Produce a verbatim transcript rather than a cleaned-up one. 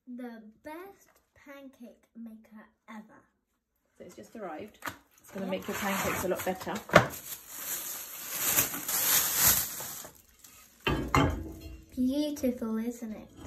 The best pancake maker ever. So it's just arrived. It's going to make your pancakes a lot better. Beautiful, isn't it?